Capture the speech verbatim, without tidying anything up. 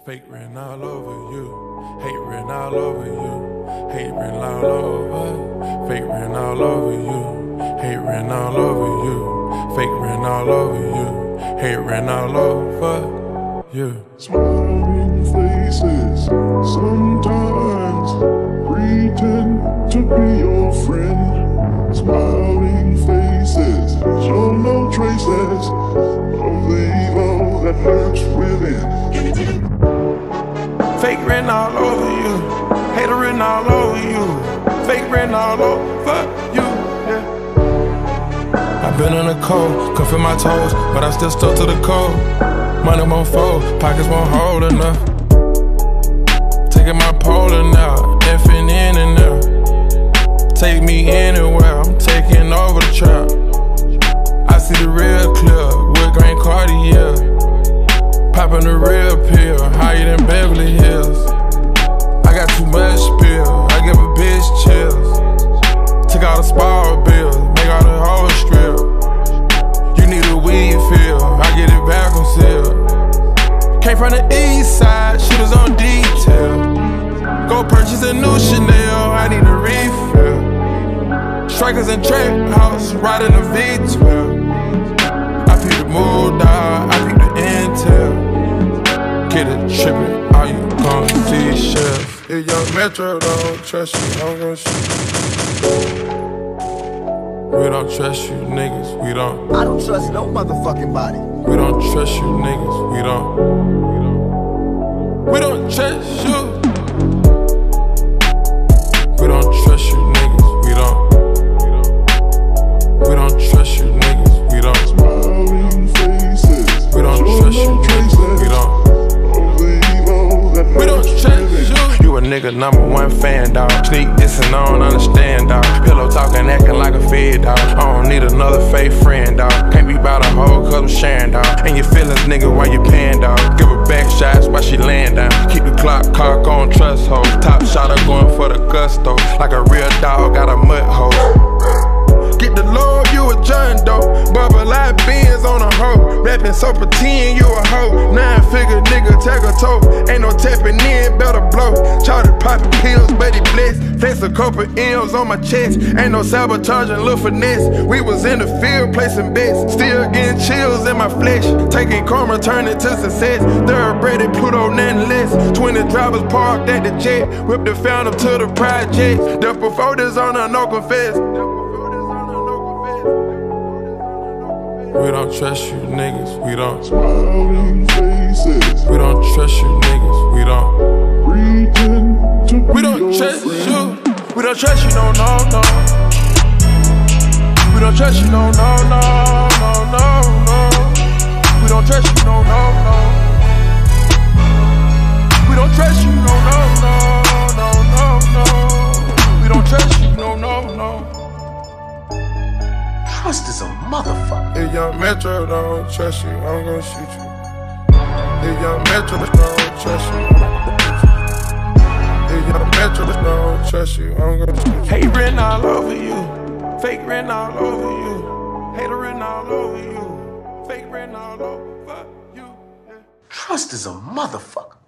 Fake written all over you. Hate written all over you. Hate written all over. Fake written all over you. Hate written all over you. Fake written all over you. Hate written all over you. Smiling faces sometimes pretend to be your friend. Smiling faces show no traces of the evil that lurks within. Fake written all over you. Hater written all over you. Fake written all over you. Yeah. I've been in the cold, cuffing my toes, but I still stuck to the code. Money won't fold, pockets won't hold enough. Taking my Poland out, effing in and out. Take me anywhere, I'm taking over the trap. I see the real clear, wood grain Cartier. Popping the real pill, higher than Beverly Hills. I got too much pill, I give a bitch chills. Took all the spoil bills, make all the hoes strip. You need a weed fill, I get it back on seal. Came from the east side, shooters on detail. Go purchase a new Chanel, I need a refill. Strikers in trap house, riding a V twelve. I peep the mood, dog, I peep the intel. Get it trippin', all you gon' see shells. If young Metro don't trust you, I'm gon' shoot you. We don't trust you niggas, we don't. I don't trust no motherfucking body. We don't trust you niggas, we don't. We don't trust you. We don't trust you niggas, we don't. We don't trust you niggas, we don't. Smiling faces, We don't trust you niggas, we don't. We don't trust you. You a nigga number one fan, dog. Sneak dissing, I don't understand, dog. Pillow talking, acting like a fed, dog. I don't need another fake friend, dog. Can't be about a hoe, cause I'm sharing, dog. And your feelings, nigga, while you paying, dog. Give her back shots while she laying down. Keep the clock cock on trust hole. Top shotter going for the gusto. Like a real dog, got a mud hole. Get the Lord, you a John Doe. Bubba like beans on a hoe. Rapping so pretend you a hoe. Nine figure nigga, take a toe. Ain't no tapping in, better blow. Charted popping pills, but he blessed. Flex a couple M's on my chest. Ain't no sabotaging, little finesse. We was in the field placing bets. Still getting chills in my flesh. Taking karma, turning to success. Thoroughbred Pluto, nothing less. Twenty drivers parked at the jet. Whipped the fountain to the project. Death before this on a no confess. We don't trust you niggas, we don't. Smiling faces, We don't trust you niggas, we don't. pretend to be We don't your trust friend. you. We don't trust you, no, no, no. We don't trust you, no, no, no, no, no, no. We don't trust you, no, no, no. We don't trust you, no, no, no, no, no, no. We don't trust you, no, no, no. Trust is a motherfucker. If young Metro don't trust you, I'm gonna shoot you. If young Metro don't trust you, if young Metro don't trust you, I'm gonna shoot you. Hate written all over you, fake written all over you, hater written all over you, fake written all over you. Yeah. Trust is a motherfucker.